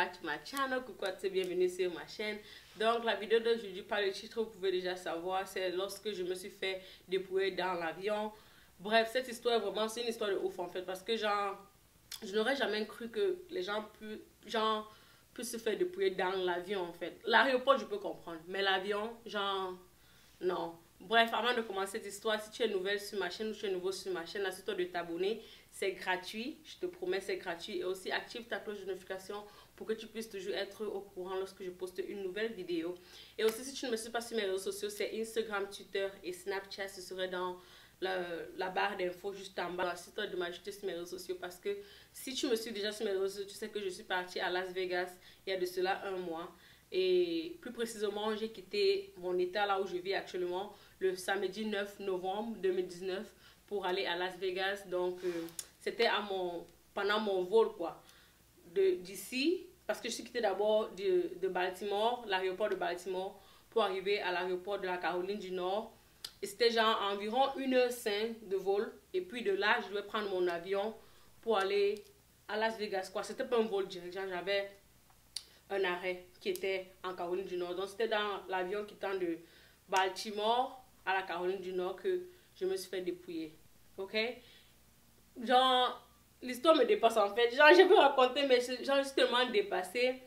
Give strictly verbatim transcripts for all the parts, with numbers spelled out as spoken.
back to my channel. Coucou à tous et bienvenue sur ma chaîne. Donc la vidéo d'aujourd'hui, par le titre, vous pouvez déjà savoir, c'est lorsque je me suis fait dépouiller dans l'avion. Bref, cette histoire vraiment, c'est une histoire de ouf en fait, parce que genre, je n'aurais jamais cru que les gens puissent, genre, puissent se faire dépouiller dans l'avion en fait. L'aéroport, je peux comprendre, mais l'avion, genre, non. Bref, avant de commencer cette histoire, si tu es nouvelle sur ma chaîne ou tu es nouveau sur ma chaîne, assure-toi de t'abonner. C'est gratuit, je te promets, c'est gratuit. Et aussi, active ta cloche de notification pour que tu puisses toujours être au courant lorsque je poste une nouvelle vidéo. Et aussi, si tu ne me suis pas sur mes réseaux sociaux, c'est Instagram, Twitter et Snapchat. Ce serait dans la, la barre d'infos juste en bas. Assure-toi de m'ajouter sur mes réseaux sociaux parce que si tu me suis déjà sur mes réseaux sociaux, tu sais que je suis partie à Las Vegas il y a de cela un mois. Et plus précisément, j'ai quitté mon état là où je vis actuellement le samedi neuf novembre deux mille dix-neuf pour aller à Las Vegas. Donc, euh, c'était à mon pendant mon vol quoi, d'ici, parce que je suis quittée d'abord de, de Baltimore, l'aéroport de Baltimore, pour arriver à l'aéroport de la Caroline du Nord. Et c'était genre environ une heure cinq de vol. Et puis de là, je devais prendre mon avion pour aller à Las Vegas quoi. C'était pas un vol direct, j'avais un arrêt qui était en Caroline du Nord. Donc c'était dans l'avion quittant de Baltimore à la Caroline du Nord que je me suis fait dépouiller. Ok? Genre, l'histoire me dépasse en fait. Genre, je peux raconter, mais genre, je suis tellement dépassée.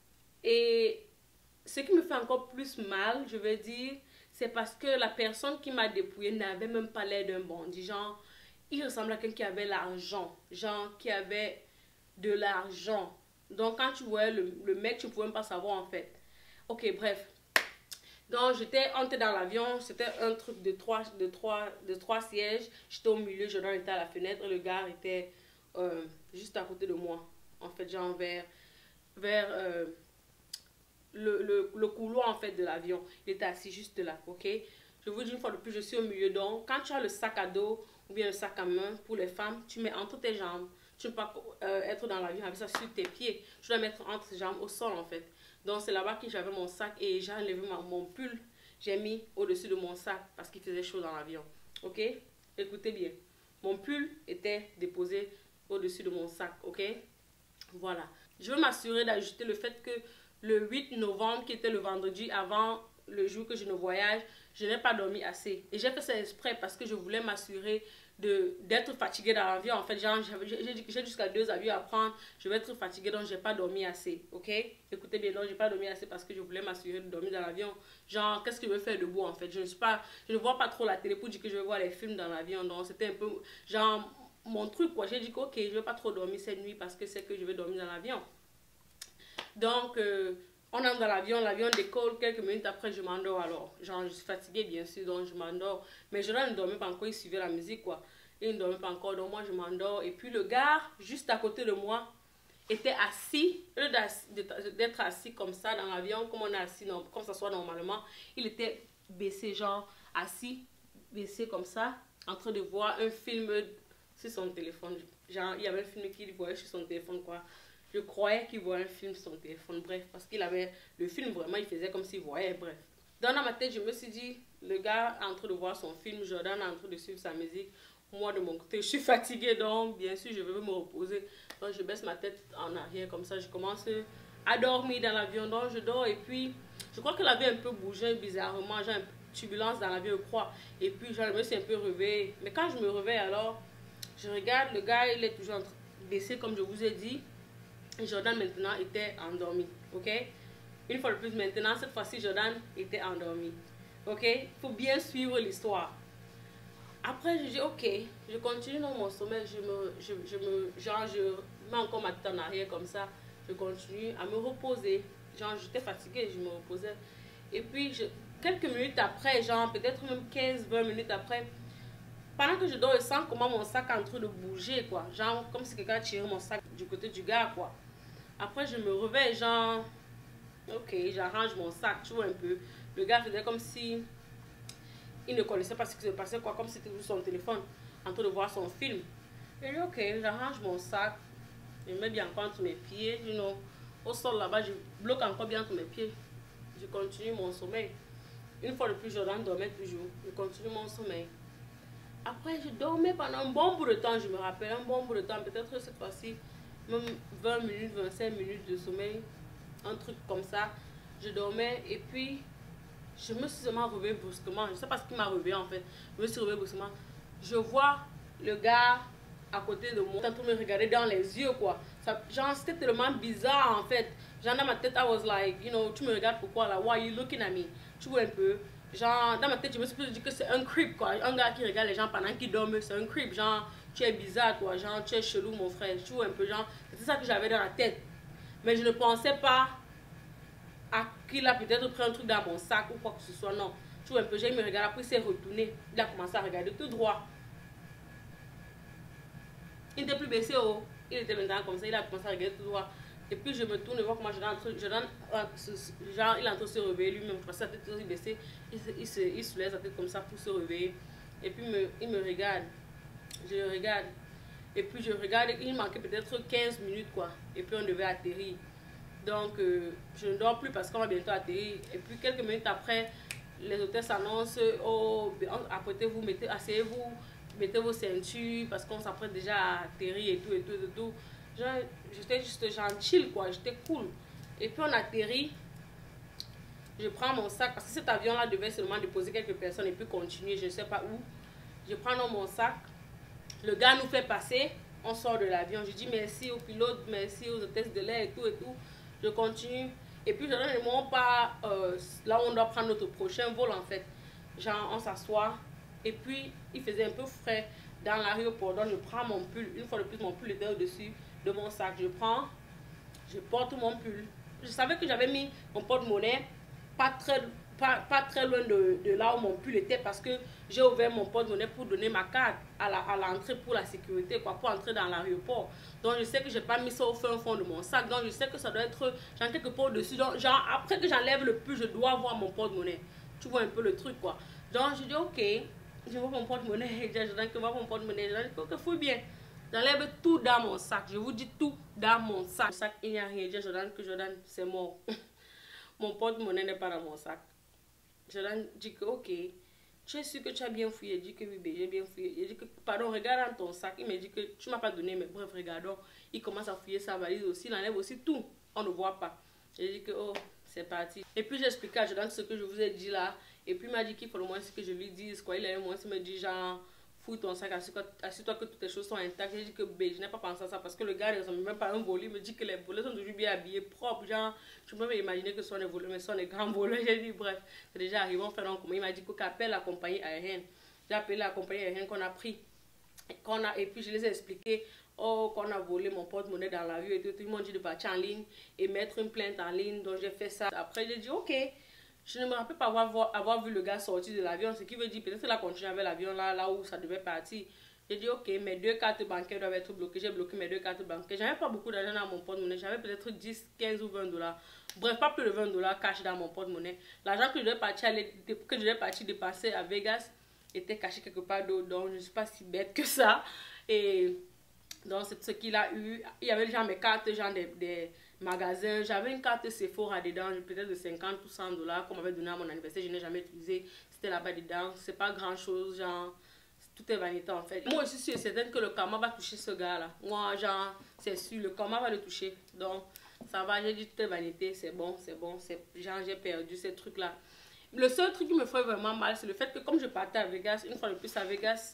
Et ce qui me fait encore plus mal, je veux dire, c'est parce que la personne qui m'a dépouillée n'avait même pas l'air d'un bandit. Genre, il ressemble à quelqu'un qui avait l'argent. Genre, qui avait de l'argent. Donc, quand tu voyais le, le mec, tu ne pouvais même pas savoir en fait. Ok, bref. Donc, j'étais, on était dans l'avion, c'était un truc de trois, de trois, de trois sièges. J'étais au milieu, Jordan était à la fenêtre et le gars était euh, juste à côté de moi. En fait, genre vers, vers euh, le, le, le couloir en fait de l'avion. Il était assis juste là, ok? Je vous dis une fois de plus, je suis au milieu. Donc, quand tu as le sac à dos ou bien le sac à main pour les femmes, tu mets entre tes jambes. Tu ne peux pas euh, être dans l'avion avec ça sur tes pieds. Tu dois mettre entre tes jambes au sol en fait. Donc c'est là-bas que j'avais mon sac et j'ai enlevé ma, mon pull. J'ai mis au-dessus de mon sac parce qu'il faisait chaud dans l'avion. Ok? Écoutez bien. Mon pull était déposé au-dessus de mon sac. Ok? Voilà. Je veux m'assurer d'ajouter le fait que le huit novembre, qui était le vendredi avant le jour que je ne voyage, je n'ai pas dormi assez. Et j'ai fait ça exprès parce que je voulais m'assurer d'être fatiguée dans l'avion. En fait, j'ai jusqu'à deux avions à prendre. Je vais être fatiguée, donc je n'ai pas dormi assez. Ok? Écoutez bien, donc je n'ai pas dormi assez parce que je voulais m'assurer de dormir dans l'avion. Genre, qu'est-ce que je veux faire debout en fait? Je ne suis pas, je ne vois pas trop la télé pour dire que je vais voir les films dans l'avion. Donc, c'était un peu, genre, mon truc quoi. J'ai dit que ok, je ne vais pas trop dormir cette nuit parce que c'est que je vais dormir dans l'avion. Donc, euh, on entre dans l'avion, l'avion décolle, quelques minutes après je m'endors alors. Genre je suis fatiguée bien sûr, donc je m'endors. Mais je ne dormais pas encore, il suivait la musique quoi. Il ne dormait pas encore, donc moi je m'endors. Et puis le gars, juste à côté de moi, était assis. Au lieu d'être assis comme ça dans l'avion, comme on est assis, non, comme ça soit normalement, il était baissé, genre assis, baissé comme ça, en train de voir un film sur son téléphone. Genre il y avait un film qu'il voyait sur son téléphone quoi. Je croyais qu'il voyait un film sur son téléphone, bref, parce qu'il avait le film vraiment, il faisait comme s'il voyait, bref. Dans ma tête, je me suis dit, le gars est en train de voir son film, Jordan est en train de suivre sa musique. Moi, de mon côté, je suis fatiguée, donc bien sûr, je vais me reposer. Donc, je baisse ma tête en arrière, comme ça, je commence à dormir dans l'avion. Donc, je dors et puis, je crois que l'avion a un peu bougé bizarrement, j'ai une turbulence dans l'avion, je crois. Et puis, je me suis un peu réveillée. Mais quand je me réveille, alors, je regarde, le gars, il est toujours en train de baisser, comme je vous ai dit. Jordan maintenant était endormi, ok? Une fois de plus maintenant, cette fois-ci Jordan était endormi, ok? Il faut bien suivre l'histoire. Après je dis ok, je continue dans mon sommeil, je me, je, je me, genre je mets encore ma tête en arrière comme ça, je continue à me reposer, genre j'étais fatiguée, je me reposais. Et puis je, quelques minutes après, genre peut-être même quinze vingt minutes après, pendant que je dors, je sens comment mon sac est en train de bouger quoi, genre comme si quelqu'un tirait mon sac du côté du gars quoi. Après, je me réveille, genre, ok, j'arrange mon sac, tu vois un peu. Le gars faisait comme si il ne connaissait pas ce qui se passait, quoi, comme si c'était sur son téléphone, en train de voir son film. Et je dis, ok, j'arrange mon sac, je mets bien encore entre mes pieds, you know, au sol là-bas, je bloque encore bien entre mes pieds. Je continue mon sommeil. Une fois de plus, Jordan dormait toujours. Je continue mon sommeil. Après, je dormais pendant un bon bout de temps, je me rappelle, un bon bout de temps, peut-être cette fois-ci, même vingt minutes, vingt-cinq minutes de sommeil, un truc comme ça. Je dormais et puis je me suis seulement réveillée brusquement. Je ne sais pas ce qui m'a réveillée en fait. Je me suis réveillée brusquement. Je vois le gars à côté de moi en train de me regarder dans les yeux quoi. Ça, genre c'était tellement bizarre en fait. Genre dans ma tête, I was like, you know, tu me regardes pourquoi là? Why are you looking at me? Tu vois un peu. Genre dans ma tête, je me suis dit que c'est un creep quoi. Un gars qui regarde les gens pendant qu'ils dorment, c'est un creep. Genre tu es bizarre toi, genre tu es chelou mon frère. Tu vois un peu genre, c'est ça que j'avais dans la tête. Mais je ne pensais pas à qu'il a peut-être pris un truc dans mon sac ou quoi que ce soit, non. Tu vois un peu, j'ai me regarde, après il s'est retourné. Il a commencé à regarder tout droit. Il n'était plus baissé, oh. Il était maintenant comme ça, il a commencé à regarder tout droit. Et puis je me tourne et vois comment je rentre, je rentre, genre il est en train de se réveiller lui-même, sa tête aussi baissée, il se, il, se, il soulève sa tête comme ça pour se réveiller. Et puis me, il me regarde, je le regarde. Et puis je regarde, il manquait peut-être quinze minutes quoi. Et puis on devait atterrir. Donc euh, je ne dors plus parce qu'on va bientôt atterrir. Et puis quelques minutes après, les hôtesses annoncent, oh, apprêtez-vous, mettez, asseyez-vous, mettez vos ceintures parce qu'on s'apprête déjà à atterrir et tout et tout et tout. J'étais juste gentil quoi, j'étais cool. Et puis on atterrit, je prends mon sac parce que cet avion là devait seulement déposer quelques personnes et puis continuer, je ne sais pas où. Je prends dans mon sac, le gars nous fait passer, on sort de l'avion, je dis merci au pilote, merci aux hôtesses de l'air et tout et tout. Je continue et puis je donne le moment pas euh, là où on doit prendre notre prochain vol en fait. Genre on s'assoit et puis il faisait un peu frais dans l'aéroport, donc je prends mon pull, une fois de plus mon pull était au-dessus de mon sac, je prends, je porte mon pull. Je savais que j'avais mis mon porte-monnaie pas très, pas, pas très loin de, de là où mon pull était parce que j'ai ouvert mon porte-monnaie pour donner ma carte à l'entrée la, pour la sécurité, quoi, pour entrer dans l'aéroport. Donc je sais que j'ai pas mis ça au fin fond de mon sac, donc je sais que ça doit être genre quelque part au-dessus. Donc genre après que j'enlève le pull, je dois voir mon porte-monnaie. Tu vois un peu le truc quoi. Donc je dis ok, je vois mon porte-monnaie, je dis que voir mon porte-monnaie, je dis que fouille bien. J'enlève tout dans mon sac, je vous dis tout dans mon sac. Mon sac, il n'y a rien, je donne que je donne, c'est mort. Mon porte-monnaie n'est pas dans mon sac. Je dis que ok, tu es sûr que tu as bien fouillé? Il dit que oui, j'ai bien fouillé. Il dit que pardon, regarde dans ton sac. Il me dit que tu ne m'as pas donné, mais bref, regardons. Il commence à fouiller sa valise aussi, il enlève aussi tout. On ne voit pas. J'ai dit que oh, c'est parti. Et puis j'ai expliqué à Jordan ce que je vous ai dit là. Et puis il m'a dit qu'il faut le moins que je lui dise quoi. Il a le moins me dit genre fouille ton sac, assure-toi que toutes tes choses sont intactes. J'ai dit que ben, je n'ai pas pensé à ça parce que le gars ne ressemble même pas à un voleur. Il me dit que les voleurs sont toujours bien habillés, propres. Genre, je peux même imaginer que ce sont des voleurs, mais ce sont des grands voleurs. J'ai dit bref, c'est déjà arrivé, on fait un comment. Il m'a dit qu'il appelle la compagnie aérienne. J'ai appelé la compagnie aérienne qu'on a pris. Qu'on a, et puis je les ai expliqué oh, qu'on a volé mon porte-monnaie dans la rue et tout. Ils m'ont dit de partir en ligne et mettre une plainte en ligne. Donc j'ai fait ça. Après, j'ai dit ok. Je ne me rappelle pas avoir, avoir vu le gars sortir de l'avion, ce qui veut dire peut-être qu'il a continué avec l'avion là, là où ça devait partir. J'ai dit ok, mes deux cartes bancaires doivent être bloquées. J'ai bloqué mes deux cartes bancaires. J'avais pas beaucoup d'argent dans mon porte-monnaie. J'avais peut-être dix, quinze ou vingt dollars. Bref, pas plus de vingt dollars cash dans mon porte-monnaie. L'argent que je devais partir, que je devais partir dépasser à Vegas était caché quelque part d'autre. Donc je ne suis pas si bête que ça. Et donc c'est ce qu'il a eu. Il y avait genre mes cartes, genre des, des magasins. J'avais une carte Sephora dedans, peut-être de cinquante ou cent dollars qu'on m'avait donné à mon anniversaire. Je n'ai jamais utilisé. C'était là-bas dedans. C'est pas grand chose, genre. Tout est vanité en fait. Moi, je suis certaine que le karma va toucher ce gars-là. Moi, genre, c'est sûr, le karma va le toucher. Donc, ça va, j'ai dit tout est vanité, c'est bon, c'est bon. Genre, j'ai perdu ces trucs-là. Le seul truc qui me ferait vraiment mal, c'est le fait que comme je partais à Vegas, une fois de plus à Vegas,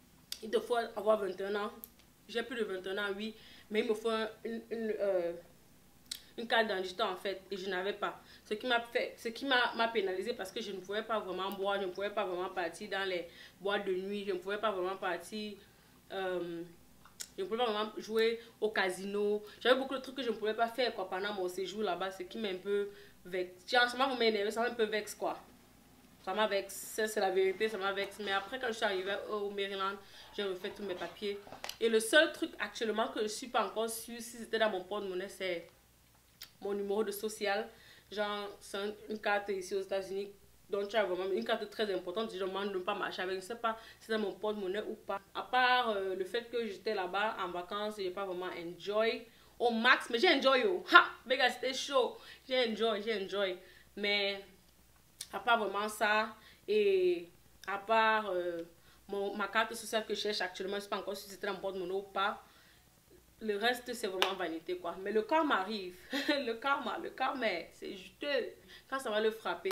il te faut avoir vingt et un ans. J'ai plus de vingt et un ans, oui, mais il me faut une, une, euh, une carte d'identité en fait, et je n'avais pas. Ce qui m'a fait, ce qui m'a pénalisé parce que je ne pouvais pas vraiment boire, je ne pouvais pas vraiment partir dans les boîtes de nuit, je ne pouvais pas vraiment partir, euh, je ne pouvais pas vraiment jouer au casino. J'avais beaucoup de trucs que je ne pouvais pas faire quoi, pendant mon séjour là-bas, ce qui m'a un peu vexe. Genre, ça m'a vraiment énervé, ça m'a un peu vexe quoi. Ça m'a vexé, c'est la vérité, ça m'a vexé. Mais après, quand je suis arrivée au Maryland, j'ai refait tous mes papiers. Et le seul truc actuellement que je ne suis pas encore sûre si c'était dans mon porte-monnaie, c'est mon numéro de social. Genre, c'est une carte ici aux États-Unis. Donc, tu as vraiment une carte très importante. Je demande de ne pas marcher avec. Je ne sais pas si c'est dans mon porte-monnaie ou pas. À part euh, le fait que j'étais là-bas en vacances, je n'ai pas vraiment enjoy au max. Mais j'ai enjoy. Oh. Ha! Vegas, c'était chaud. J'ai enjoy, j'ai enjoy. Mais à part vraiment ça, et à part euh, mon, ma carte sociale que je cherche actuellement, je ne sais pas encore si c'était dans mon porte-monnaie ou pas. le reste, c'est vraiment vanité, quoi. Mais le karma arrive. le karma, le karma, c'est juteux. Quand ça va le frapper,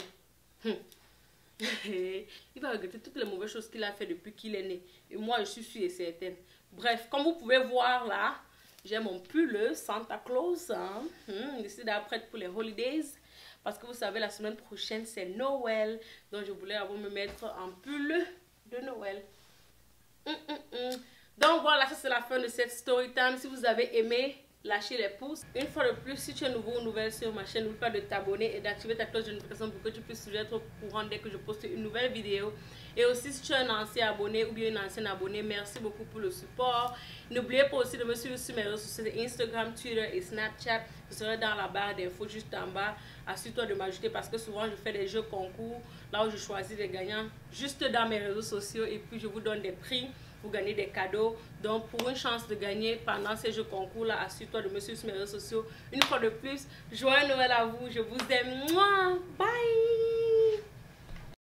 il va regretter toutes les mauvaises choses qu'il a fait depuis qu'il est né. Et moi, je suis sûre et certaine. Bref, comme vous pouvez voir là, j'ai mon pull Santa Claus. Hein. Hmm, je suis déjà prête pour les holidays. Parce que vous savez, la semaine prochaine, c'est Noël. Donc, je voulais avant me mettre un pull de Noël. Mm, mm, mm. Donc, voilà, ça c'est la fin de cette story time. Si vous avez aimé, lâchez les pouces. Une fois de plus, si tu es nouveau ou nouvelle sur ma chaîne, n'oublie pas de t'abonner et d'activer ta cloche de notification pour que tu puisses être au courant dès que je poste une nouvelle vidéo. Et aussi, si tu es un ancien abonné ou bien une ancienne abonnée, merci beaucoup pour le support. N'oubliez pas aussi de me suivre sur mes réseaux sociaux Instagram, Twitter et Snapchat. Je serai dans la barre d'infos juste en bas. Assure-toi de m'ajouter parce que souvent je fais des jeux concours là où je choisis les gagnants juste dans mes réseaux sociaux et puis je vous donne des prix pour gagner des cadeaux. Donc pour une chance de gagner pendant ces jeux concours là, assure-toi de me suivre sur mes réseaux sociaux. Une fois de plus, joyeux Noël à vous, je vous aime. Mouah, bye.